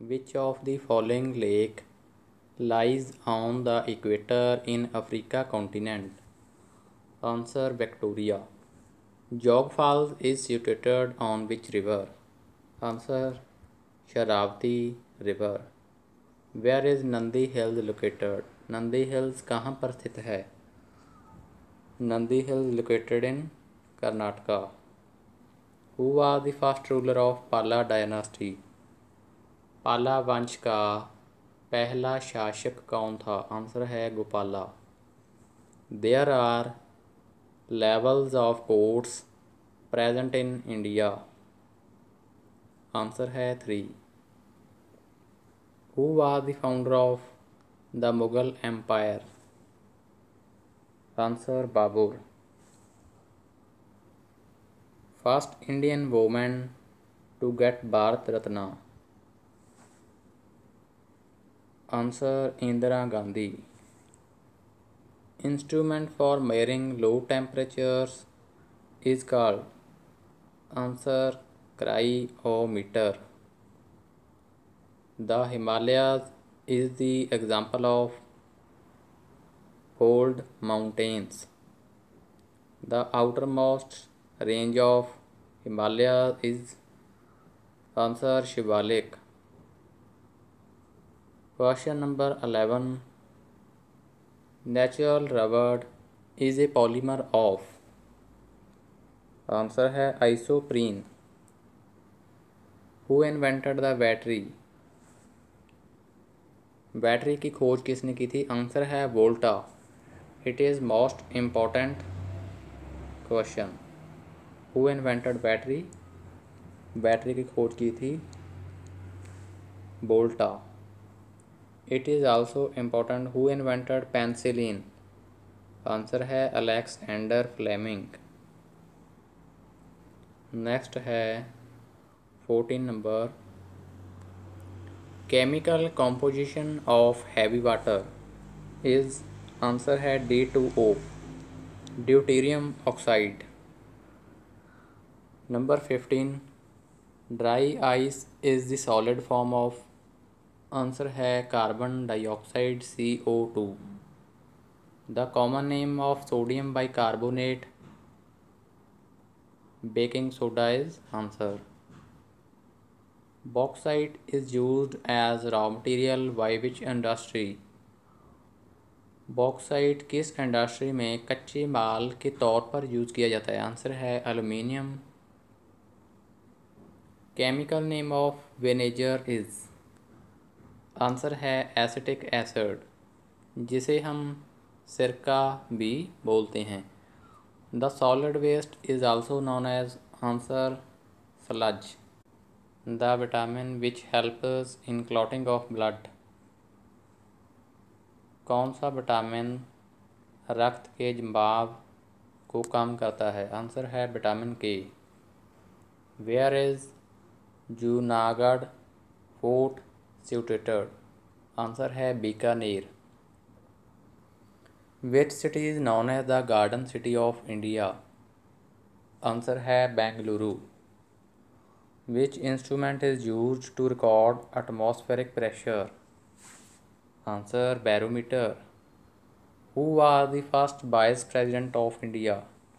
Which of the following lake lies on the equator in Africa continent? Answer Victoria. Jog Falls is situated on which river? Answer Sharavati river. Where is Nandi Hills located? Nandi Hills कहाँ पर स्थित है? Nandi Hills located in Karnataka. Who was the first ruler of Pala dynasty? पाला वंश का पहला शासक कौन था? आंसर है Gopala. There are levels of courts present in India. Answer है 3. Who was the founder of the Mughal Empire? Answer Babur. First Indian woman to get Bharat Ratna. Answer Indira Gandhi. Instrument for measuring low temperatures is called? Answer cryometer. The Himalayas is the example of cold mountains. The outermost range of Himalayas is? Answer Shivalik. Question number 11. Natural rubber is a polymer of? Answer है isoprene. Who invented the battery? Battery की खोज किसने की थी? Answer है Volta. It is most important question. Who invented battery? Battery की खोज की थी Volta. It is also important who invented penicillin. Answer है अलेक्जेंडर फ्लेमिंग. नेक्स्ट है 14 number. Chemical composition of heavy water is? Answer है D2O, deuterium oxide. Number 15. Dry ice is the solid form of? Answer है carbon dioxide CO2. The common name of sodium bicarbonate? Baking soda is answer. Bauxite is used as raw material by which industry? Bauxite किस industry में कच्चे माल के तौर पर use किया जाता है? आंसर है aluminium. Chemical name of vinegar is? Answer है एसिटिक एसिड, जिसे हम सिरका भी बोलते हैं. The solid waste is also known as? Answer sludge. The vitamin which helps in clotting of blood? कौन सा विटामिन रक्त के जमाव को कम करता है? आंसर है vitamin K. Where is Junagarh fort situated? Answer है Bikaner. Which city is known as the garden city of India? Answer है Bengaluru. Which instrument is used to record atmospheric pressure? Answer barometer. Who was the first vice president of India?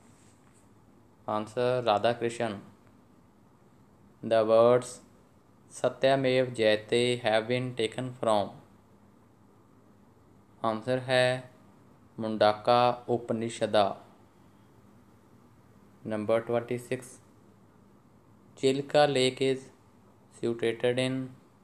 Answer Radhakrishna. The words सत्यमेव जयते have been taken from? Answer है Mundaka Upanishad. Number 26. Chilka lake is situated in?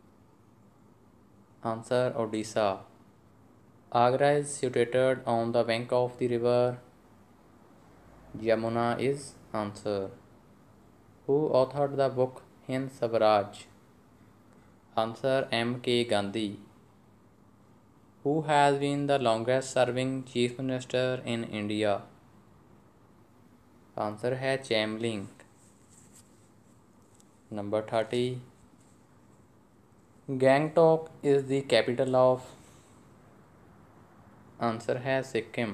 Answer Odisha. Agra is situated on the bank of the river Yamuna is? Answer. Who authored the book Hind Swaraj? Answer M.K. Gandhi. Who has been the longest serving Chief Minister in India? Answer है Chamberlain. Number 30. Gangtok is the capital of? Answer है Sikkim.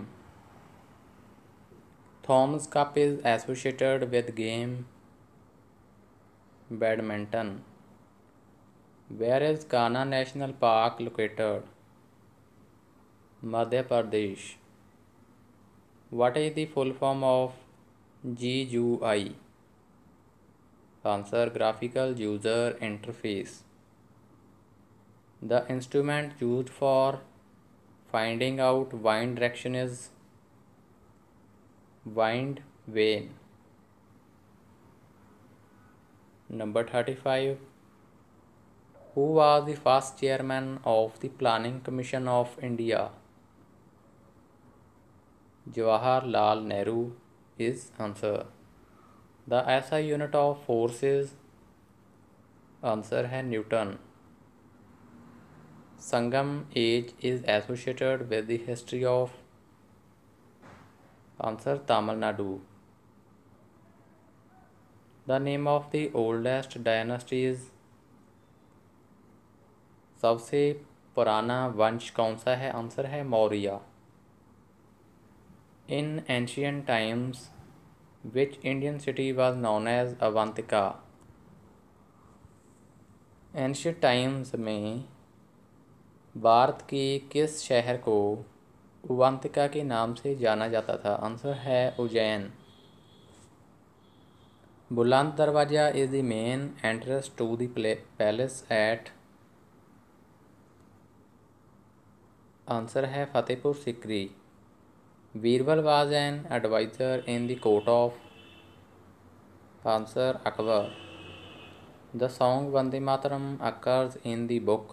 Thomas Cup is associated with game? Badminton. Where is Kanha National Park located? Madhya Pradesh. What is the full form of GUI? Answer: Graphical User Interface. The instrument used for finding out wind direction is wind vane. Number 35. Who was the first chairman of the Planning Commission of India? Jawaharlal Nehru is answer. The SI unit of force is answer है Newton. Sangam age is associated with the history of answer Tamil Nadu. The name of the oldest dynasty is सबसे पुराना वंश कौन सा है? Answer है Maurya. In ancient times, which Indian city was known as Avantika? Ancient times में भारत के किस शहर को अवंतिका के नाम से जाना जाता था? आंसर है Ujjain. Buland Darwaza is the main entrance to the palace at answer है Fatehpur Sikri. Birbal was an adviser in the court of answer Akbar. The song Vande Mataram occurs in the book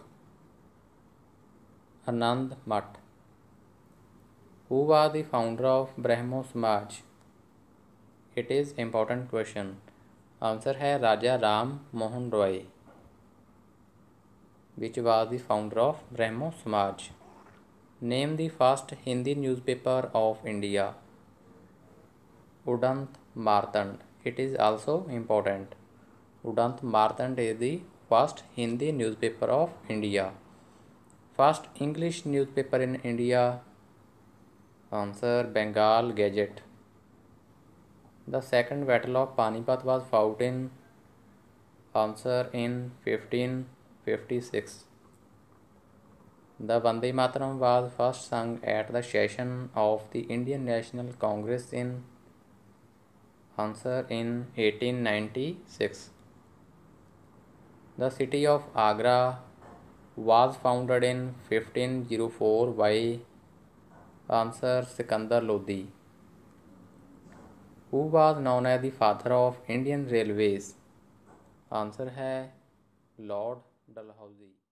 Anand Math. Who was the founder of Brahmo Samaj? It is important question. Answer है Raja Ram Mohan Roy. Which was the founder of Brahmo Samaj? Name the first Hindi newspaper of India. Udant Martand. It is also important. Udant Martand is the first Hindi newspaper of India. First English newspaper in India. Answer Bengal Gazette. The second battle of Panipat was fought in answer in 1556. The Vande Mataram was first sung at the session of the Indian National Congress in answer in 1896. The city of Agra was founded in 1504 by answer Sikandar Lodi. Who was known as the father of Indian Railways? Answer है Lord Dalhousie.